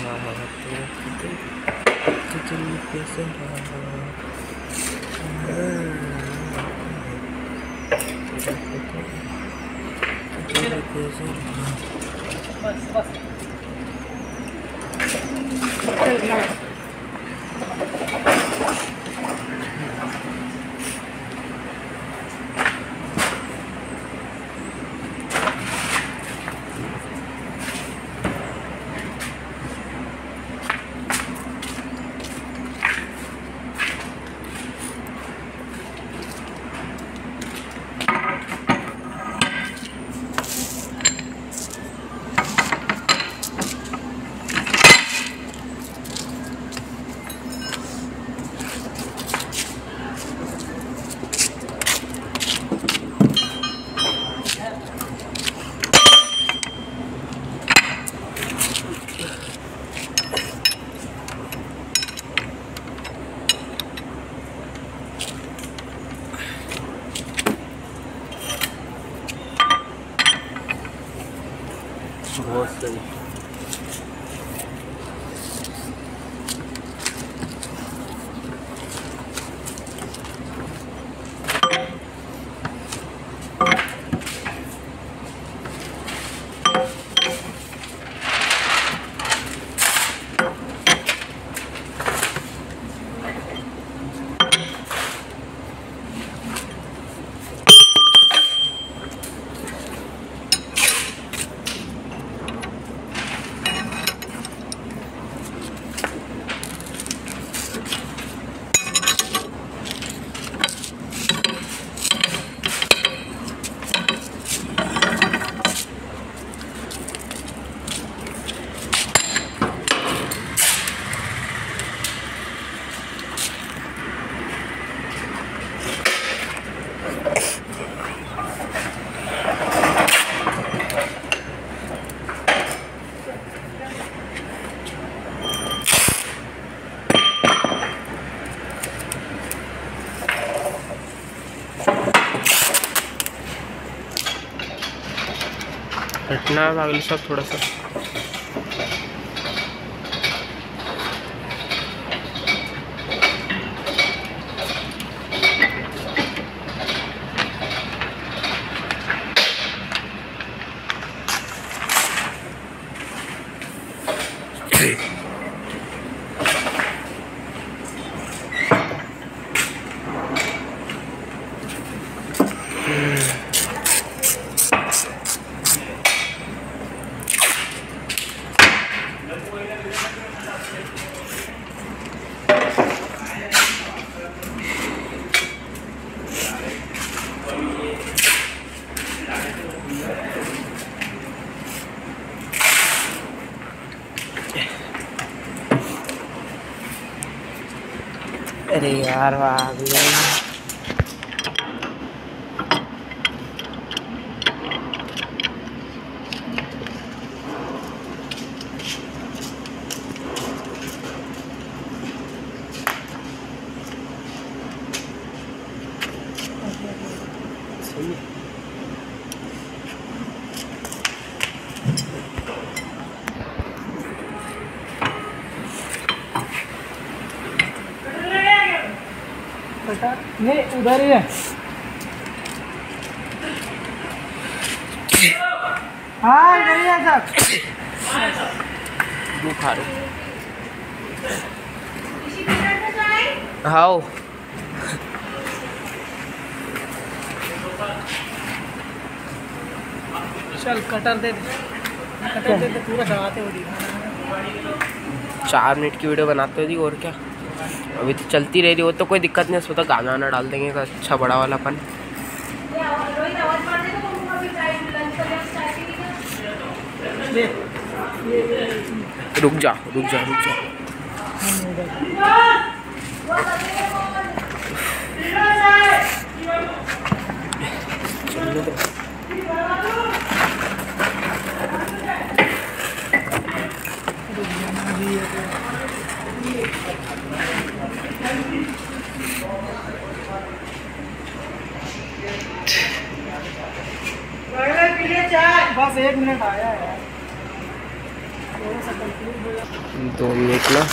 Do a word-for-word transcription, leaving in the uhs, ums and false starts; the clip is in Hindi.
बस बस बहुत सही। हटना है अगले सब थोड़ा सा। अरे यार आ गया। सही है। ये उधर ही है। हाँ इधर ही है सर। खा रहे हाँ चल कटर दे कटर दे पूरा चलाते हो दिखा। चार मिनट की वीडियो बनाते हो दी और क्या, अभी तो चलती रह रही हो तो कोई दिक्कत नहीं, उसमें तो गाना वाना डाल देंगे का अच्छा बड़ा वाला पन। रुक जा रुक जा रुक जा बस एक मिनट आया है। दो मिनट ना।